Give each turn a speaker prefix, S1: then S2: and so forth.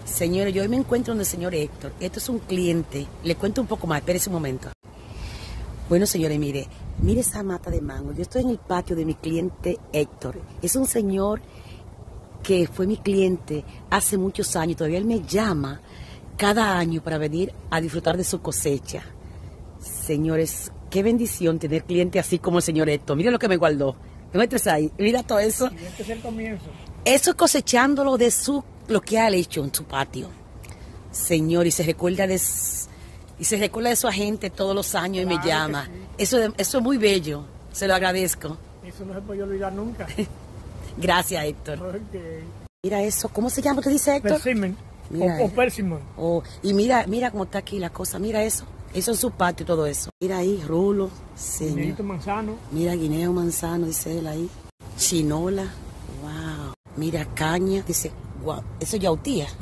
S1: Señores, yo hoy me encuentro donde el señor Héctor. Esto es un cliente. Le cuento un poco más, espérese un momento. Bueno, señores, mire esa mata de mango. Yo estoy en el patio de mi cliente Héctor. Es un señor que fue mi cliente hace muchos años. Todavía él me llama cada año para venir a disfrutar de su cosecha. Señores, qué bendición tener cliente así como el señor Héctor. Mire lo que me guardó. ¿Me muestres ahí? Mira todo eso.
S2: Y este es el comienzo.
S1: Eso es cosechándolo de lo que ha hecho en su patio. Señor, y se recuerda de su agente todos los años. Claro, y me llama. Sí. Eso es muy bello. Se lo agradezco.
S2: Eso no se puede olvidar nunca.
S1: Gracias, Héctor.
S2: Okay.
S1: Mira eso. ¿Cómo se llama? ¿Qué dice Héctor?
S2: Persimmon. O persimmon.
S1: Oh, y mira cómo está aquí la cosa. Mira eso. Eso en su patio, todo eso. Mira ahí, rulo.
S2: Guineito manzano.
S1: Mira, guineo manzano, dice él ahí. Chinola. Wow. Mira, caña. Dice, wow. Eso es yautía.